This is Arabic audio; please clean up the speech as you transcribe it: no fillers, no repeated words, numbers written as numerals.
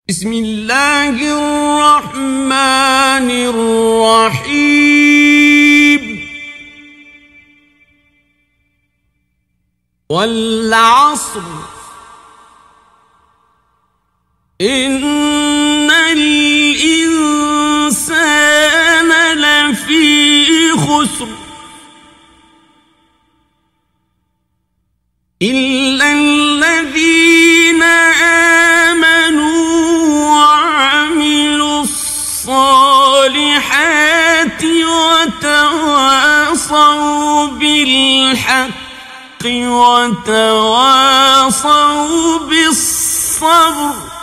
بسم الله الرحمن الرحيم والعصر إن الإنسان لفي خسر إلا الذين آمنوا وعملوا الصالحات وتواصوا بالحق وتواصوا بالصبر